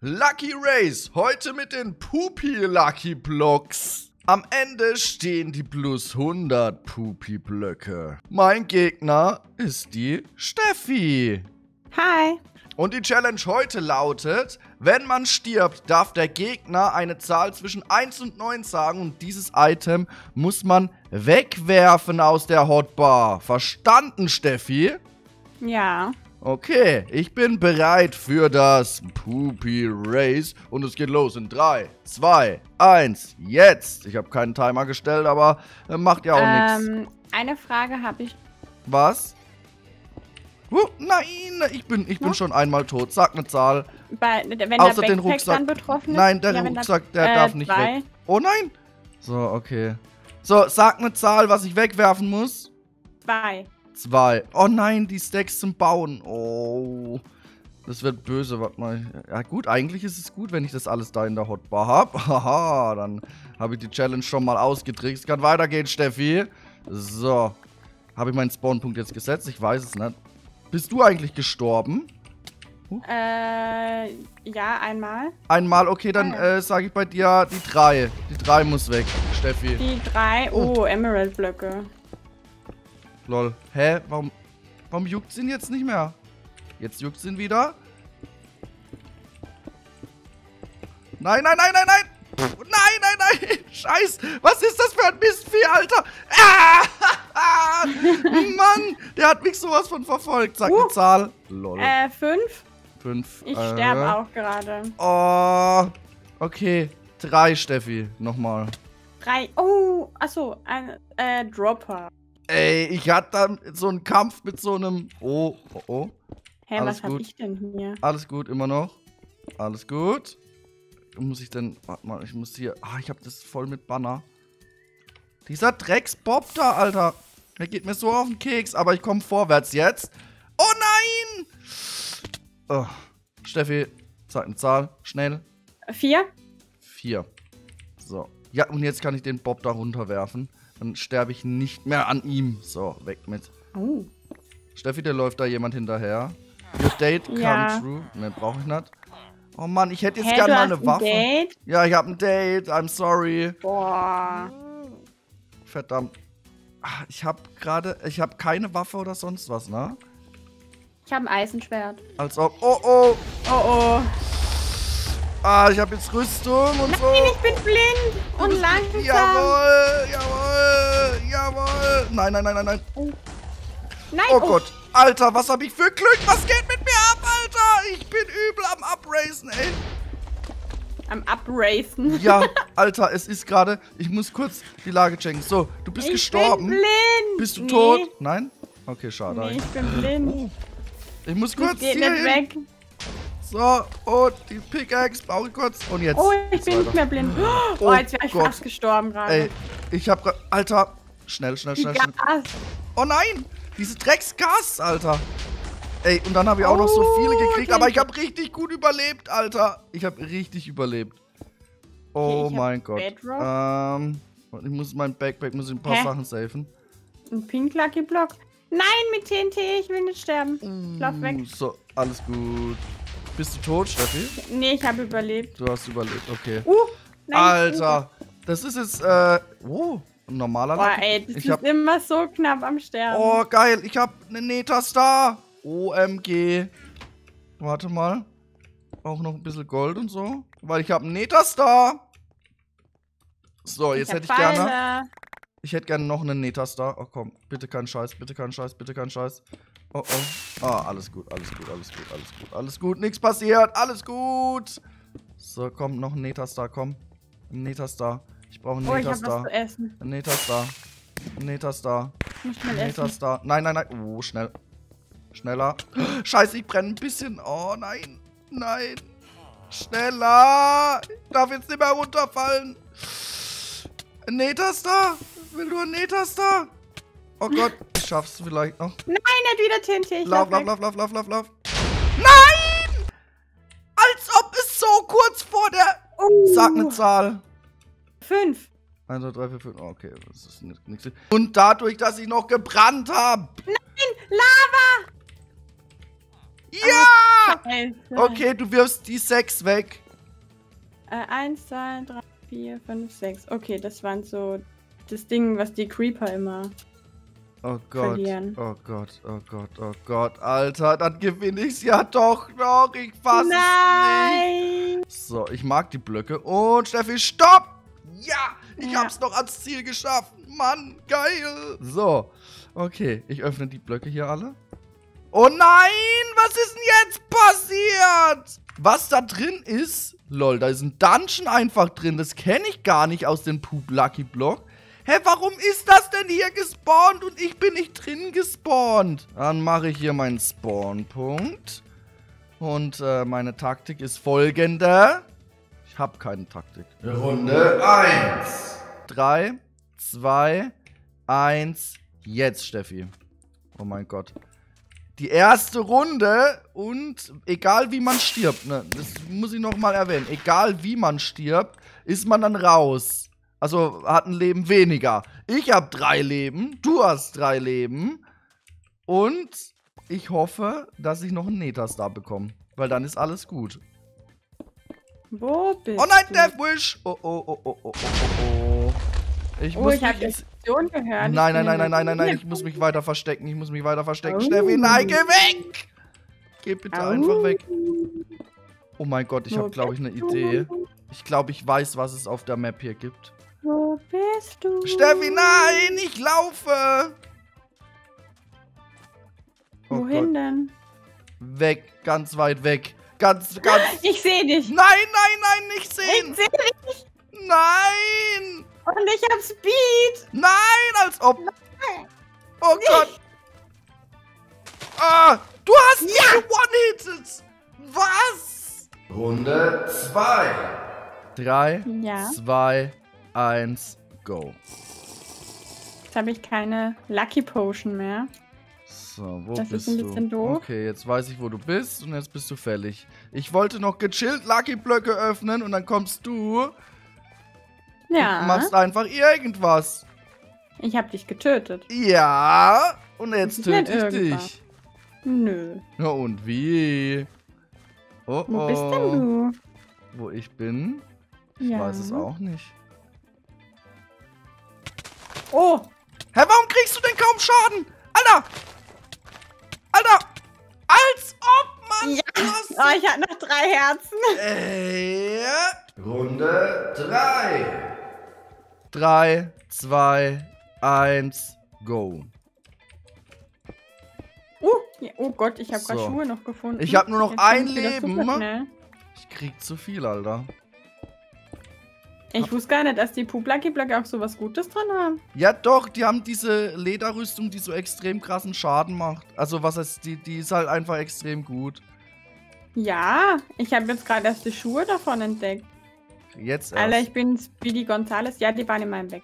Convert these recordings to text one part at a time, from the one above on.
Lucky Race, heute mit den Pupi Lucky Blocks. Am Ende stehen die plus 100 Pupi Blöcke. Mein Gegner ist die Steffi. Hi. Und die Challenge heute lautet, wenn man stirbt, darf der Gegner eine Zahl zwischen 1 und 9 sagen und dieses Item muss man wegwerfen aus der Hotbar. Verstanden, Steffi? Ja. Okay, ich bin bereit für das Pupi Race und es geht los in 3, 2, 1, jetzt. Ich habe keinen Timer gestellt, aber macht ja auch nichts. Eine Frage habe ich. Was? Nein, ich bin schon einmal tot. Sag eine Zahl. Wenn Außer der den Backpack Rucksack. dann betroffen ist? Nein, der Ja, Rucksack, der darf nicht 2. weg. Oh nein. So, okay. So, sag eine Zahl, was ich wegwerfen muss. 2. 2. Oh nein, die Stacks zum Bauen. Oh. Das wird böse, warte mal. Ja gut, eigentlich ist es gut, wenn ich das alles da in der Hotbar habe. Haha, dann habe ich die Challenge schon mal ausgetrickst. Kann weitergehen, Steffi. So. Habe ich meinen Spawnpunkt jetzt gesetzt? Ich weiß es nicht. Bist du eigentlich gestorben? Ja, einmal. Einmal, okay, dann sage ich bei dir die 3. Die 3 muss weg, Steffi. Die 3. Oh, Emerald-Blöcke. Lol. Hä? Warum juckt's ihn jetzt nicht mehr? Jetzt juckt's ihn wieder. Nein, nein, nein, nein, nein! Nein, nein, nein! Scheiß! Was ist das für ein Mistvieh, Alter? Ah! Mann! Der hat mich sowas von verfolgt. Sag die Zahl. Lol. 5. 5. Ich sterbe auch gerade. Oh. Okay. 3, Steffi. Nochmal. 3. Oh, achso. Ein Dropper. Ey, ich hatte dann so einen Kampf mit so einem... Oh. Hä, Alles was hab gut. ich denn hier? Alles gut, immer noch. Alles gut. Muss ich denn... Warte mal, ich muss hier... Ah, ich hab das voll mit Banner. Dieser Drecksbob da, Alter. Der geht mir so auf den Keks, aber ich komme vorwärts jetzt. Oh nein! Oh. Steffi, sag eine Zahl. Schnell. 4. 4. So. Ja, und jetzt kann ich den Bob da runterwerfen. Dann sterbe ich nicht mehr an ihm. So, weg mit. Oh. Steffi, der läuft da jemand hinterher. Your date come true. Ne, brauche ich nicht. Oh Mann, ich hätte jetzt gerne mal eine Waffe. Date? Ja, ich habe ein Date. I'm sorry. Boah. Verdammt. Ach, ich habe keine Waffe oder sonst was, ne? Ich habe ein Eisenschwert. Als ob. Oh. Oh. Ah, ich habe jetzt Rüstung und so. Nein, ich bin blind und langsam. Jawohl. Nein. Nein. Oh Gott. Alter, was habe ich für Glück? Was geht mit mir ab, Alter? Ich bin übel am Upracen, ey. Am Upracen. Ja, Alter, es ist gerade... Ich muss kurz die Lage checken. So, du bist gestorben. Ich bin blind. Bist du tot? Nein? Okay, schade. Nee, ich bin blind. Ich muss kurz geht hier nicht hin. weg. So, und die Pickaxe brauche ich kurz. Und jetzt. Oh, ich bin nicht mehr blind. Oh, jetzt wäre ich Gott. fast gestorben gerade. Ey, ich hab grad... Alter, schnell. Gas. Oh nein, diese Drecksgas, Alter. Ey, und dann habe ich auch noch so viele gekriegt. Aber ich habe richtig gut überlebt, Alter. Ich habe richtig überlebt. Oh Okay, mein Gott. Bedrock. Ich muss mein Backpack, muss ich ein paar Sachen safen. Ein Pink Lucky Block. Nein, mit TNT, ich will nicht sterben. Lauf weg. So, alles gut. Bist du tot, Steffi? Nee, ich habe überlebt. Du hast überlebt, okay. Nein. Alter, das ist jetzt, ein normaler Boah, Lucky. ey, das ist immer so knapp am Sterben. Oh, geil, ich hab eine Neta-Star. OMG. Warte mal. Auch noch ein bisschen Gold und so. Weil ich habe einen Neta-Star. So, jetzt hätte ich gerne... Ich hätte gerne noch einen Neta-Star. Oh, komm. Bitte kein Scheiß, bitte kein Scheiß, bitte kein Scheiß. Oh. Ah, alles gut. Alles gut. Nichts passiert. Alles gut. So, komm, noch ein Neta-Star, komm. Ein Neta-Star. Ich brauche einen Ich hab Neta-Star. was zu essen. Ein Neta-Star. Ein Neta-Star. Muss schnell essen. Neta-Star. Nein. Oh, schnell. Schneller. Scheiße, ich brenne ein bisschen. Oh, nein. Schneller. Ich darf jetzt nicht mehr runterfallen. Ein Neta-Star. Will du ein Neta-Star? Oh Gott, ich schaff's vielleicht noch. Nein, nicht wieder TNT. Ich Lauf. weg. Nein! Als ob es so kurz vor der... Sag eine Zahl. 5. 1, 2, 3, 4, 5. Okay, das ist nichts. Und dadurch, dass ich noch gebrannt habe. Nein, Lava! Ja! Scheiße. Okay, du wirfst die 6 weg. 1, 2, 3, 4, 5, 6. Okay, das waren so das Ding, was die Creeper immer Oh Gott, verlieren. oh Gott, oh Gott, oh Gott, Alter, dann gewinne ich's ja doch noch. Ich fass es Nein! nicht. So, ich mag die Blöcke. Und Steffi, stopp! Ja, ich Ja. hab's noch ans Ziel geschafft. Mann, geil. So, okay, ich öffne die Blöcke hier alle. Oh nein, was ist denn jetzt passiert? Was da drin ist? Lol, da ist ein Dungeon einfach drin. Das kenne ich gar nicht aus dem Poop Lucky Block. Hä, warum ist das denn hier gespawnt und ich bin nicht drin gespawnt? Dann mache ich hier meinen Spawnpunkt. Und meine Taktik ist folgende. Ich habe keine Taktik. Runde 1. 3, 2, 1. Jetzt, Steffi. Oh mein Gott. Die erste Runde und egal wie man stirbt, ne, das muss ich nochmal erwähnen, egal wie man stirbt, ist man dann raus. Also hat ein Leben weniger. Ich habe 3 Leben, du hast 3 Leben und ich hoffe, dass ich noch einen Netherstar bekomme, weil dann ist alles gut. Wo bist Oh nein, du? Deathwish! Ich muss Ich habe mich Explosion gehört. Nein, ich muss mich weiter verstecken. Steffi, nein, geh weg! Geh bitte einfach weg. Oh mein Gott, ich habe, glaube ich, eine Idee. Ich glaube, ich weiß, was es auf der Map hier gibt. Wo bist du? Steffi, nein, ich laufe! Oh Wohin Gott. denn? Weg, ganz weit weg. Ganz. Ich sehe dich. Nein, nicht sehen! Ich sehe dich. Nein! Und ich hab Speed. Nein, als ob. Oh Gott. Ah, du hast mich one-hitted. Was? Runde 2. 3, Ja. 2, 1, go. Jetzt habe ich keine Lucky Potion mehr. So, wo Das bist ist ein du? bisschen doof. Okay, jetzt weiß ich, wo du bist und jetzt bist du fällig. Ich wollte noch gechillt Lucky Blöcke öffnen und dann kommst du Ja. und machst einfach irgendwas. Ich habe dich getötet. Ja, und jetzt Das ist nicht töte ich irgendwas. dich. Nö. Ja, und wie? Oh, Wo bist denn du? Wo ich bin? Ich Ja. weiß es auch nicht. Oh. Hä, warum kriegst du denn kaum Schaden? Alter! Als ob, Mann! Ja. Du hast Oh, ich hatte noch 3 Herzen. Runde 3. 3, 2, 1, go. Ja, oh Gott, ich habe gerade So. Schuhe noch gefunden. Ich habe nur noch Jetzt ein bin ich wieder Leben. super schnell. Ich krieg zu viel, Alter. Ich wusste gar nicht, dass die Lucky-Blöcke auch sowas Gutes drin haben. Ja doch, die haben diese Lederrüstung, die so extrem krassen Schaden macht. Also was heißt, die ist halt einfach extrem gut. Ja, ich habe jetzt gerade erst die Schuhe davon entdeckt. Jetzt Alter, erst. ich bin Speedy Gonzales. Ja, die waren in meinem Weg.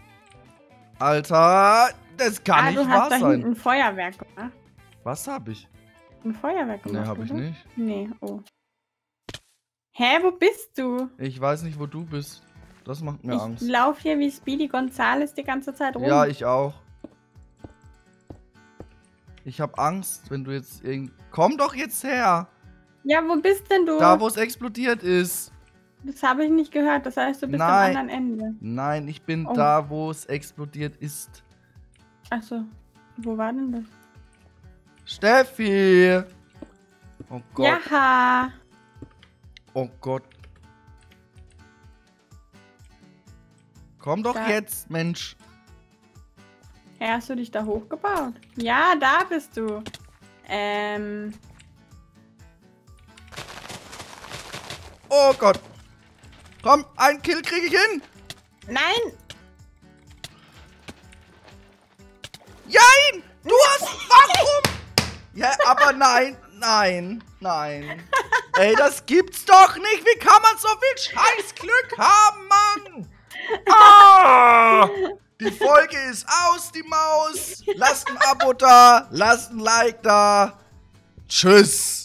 Alter, das kann nicht du wahr hast da sein. hinten ein Feuerwerk gemacht. Was hab ich? Ein Feuerwerk gemacht, Ne, hab ich oder? nicht. Nee, oh. Hä, wo bist du? Ich weiß nicht, wo du bist. Das macht mir Ich Angst. laufe hier wie Speedy Gonzales die ganze Zeit rum. Ja, ich auch. Ich hab Angst, wenn du jetzt irgend... Komm doch jetzt her! Ja, wo bist denn du? Da, wo es explodiert ist. Das habe ich nicht gehört. Das heißt, du bist Nein. am anderen Ende. Nein, ich bin Oh. da, wo es explodiert ist. Achso. Wo war denn das? Steffi! Oh Gott. Ja. Oh Gott. Komm doch Da. jetzt, Mensch. Hey, hast du dich da hochgebaut? Ja, da bist du. Oh Gott. Komm, einen Kill kriege ich hin. Nein! Nein! Du hast... Warum? Ja, aber nein. Ey, das gibt's doch nicht. Wie kann man so viel Scheißglück haben, Mann? Ah! Die Folge ist aus, die Maus. Lasst ein Abo da. Lasst ein Like da. Tschüss.